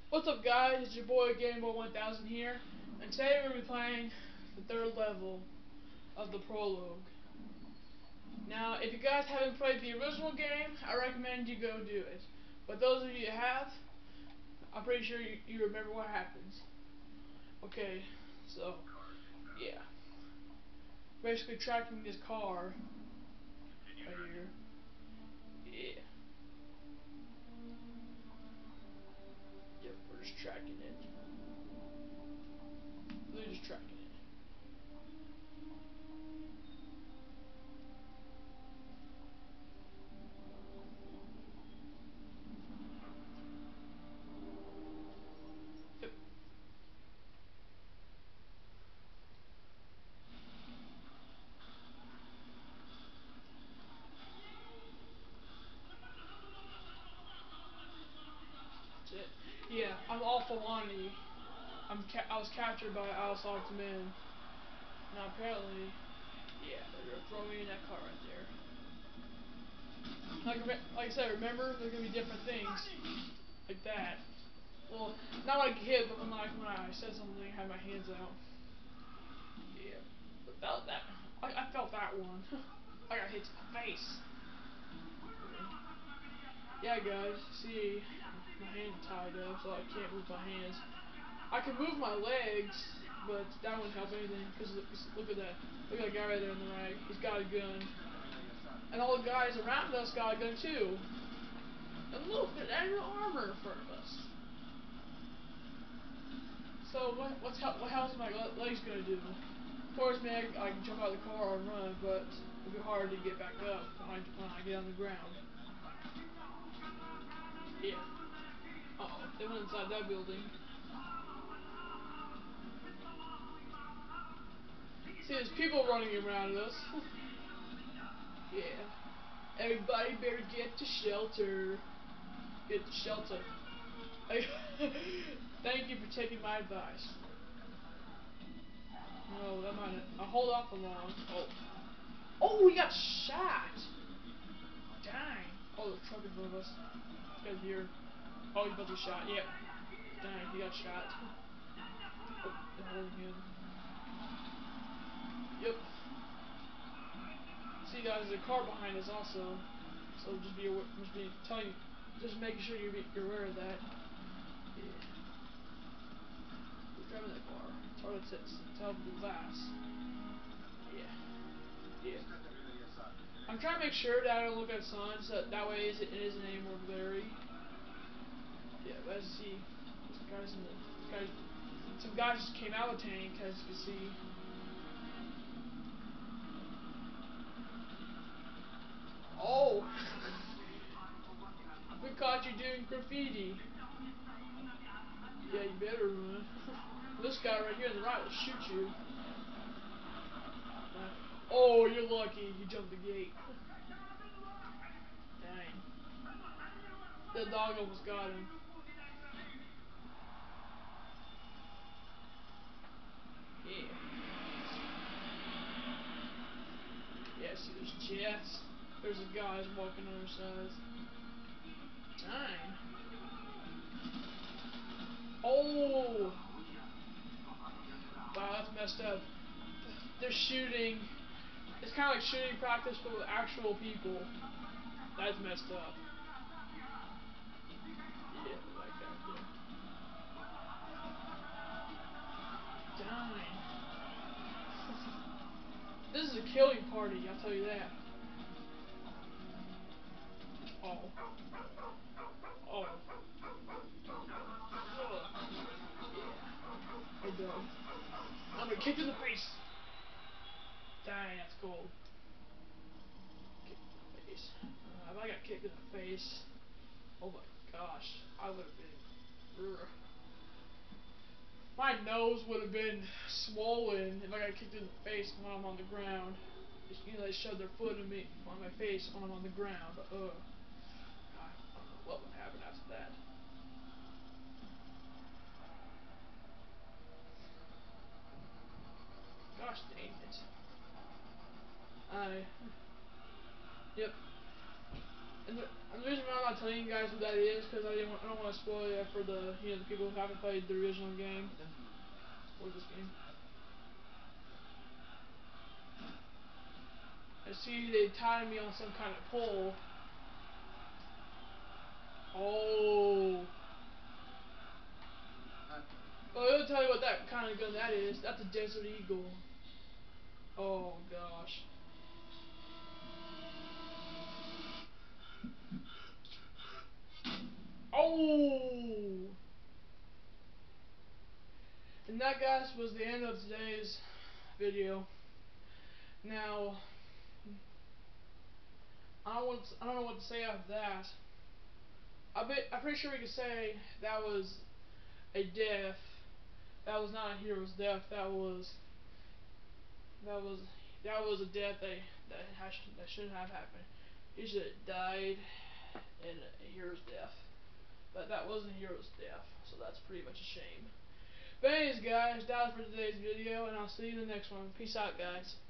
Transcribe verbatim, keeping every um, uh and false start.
What's up guys, it's your boy Gameboy one thousand here, and today we're going to be playing the third level of the prologue. Now, if you guys haven't played the original game, I recommend you go do it. But those of you who have, I'm pretty sure you, you remember what happens. Okay, so, yeah. Basically tracking this car right here. Yeah. Yep, we're just tracking it. They're just tracking it. Yep. That's it. Yeah, I'm all Fulani. I'm ca I was captured by Al-Assad's men. Now apparently, yeah, they're gonna throw me in that car right there. Like, like I said, remember, there's gonna be different things like that. Well, not when I get hit, but when like when I said something, I had my hands out. Yeah, but that that I, I felt that one. I got hit to the face. Yeah, guys, see, my hand's tied up, so I can't move my hands. I can move my legs, but that wouldn't help anything. Cause look, look at that, look at that guy right there in the rag. He's got a gun, and all the guys around us got a gun too. And look, there's no armor in front of us. So what what's what hell's my legs gonna do? Of course, man, I, I can jump out of the car and run, but it'll be hard to get back up when I when I get on the ground. Yeah. Uh oh, they went inside that building. See, there's people running around us. Yeah. Everybody better get to shelter. Get to shelter. Thank you for taking my advice. No, that might not. I'll hold off for long. Oh. Oh, we got shot. Dang. Oh, there's a truck in front of us. This guy's here. Oh, he's about to be shot. Yep. Dang, he got shot. Oh, they're holding him. Yep. See, guys, there's a car behind us also. So just be aware, just be telling, just making sure you're, be, you're aware of that. Yeah. Who's driving that car? It's hard to tell with the glass. Yeah. Yeah. I'm trying to make sure that I don't look at signs, so that way it isn't any more glary. Yeah, but as you see, some guys in the guys, some guys just came out of the tank, as you can see. Oh, we caught you doing graffiti. Yeah, you better run. This guy right here on the right will shoot you. Uh, oh, you're lucky. You jumped the gate. Dang. The dog almost got him. Yeah. Yeah, see, there's jets. There's the guys walking on their sides. Dang. Oh! Wow, that's messed up. They're shooting. It's kind of like shooting practice, but with actual people. That's messed up. Yeah, that guy there. Dang. This is a killing party, I'll tell you that. Oh. Oh. Ugh. Yeah. Hey, dog. I'm gonna kick you in the face. Dang, that's cold. Kick in the face. Uh, if I got kicked in the face, oh my gosh, I would have been. Ugh. My nose would have been swollen if I got kicked in the face when I'm on the ground. You know, they shoved their foot in me on my face when I'm on the ground. Ugh. God, I don't know what would happen after that. Gosh dang it. I. Yep. And the, and the reason why I'm not mind telling you guys who that is because I didn't want, I don't want to spoil it for the you know the people who haven't played the original game or this game. I see they tied me on some kind of pole. Oh. Well, I'll tell you what that kind of gun that is. That's a Desert Eagle. Oh gosh. Oh. And that, guys, was the end of today's video. Now, I don't want to, I don't know what to say after that. I bet I'm pretty sure we could say that was a death. That was not a hero's death. That was that was that was a death that that has, that shouldn't have happened. He should have died in a hero's death. But that wasn't a hero's death, so that's pretty much a shame. But anyways, guys, that was for today's video, and I'll see you in the next one. Peace out, guys.